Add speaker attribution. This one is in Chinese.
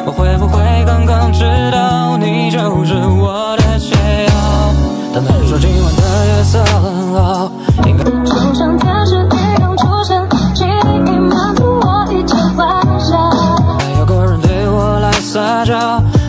Speaker 1: 我会不会刚刚知道你就是我的解药？他们说今晚的夜色很好，应该
Speaker 2: 就像电视里刚出现，记忆满足我一切幻想。
Speaker 1: 没有个人对我来撒娇。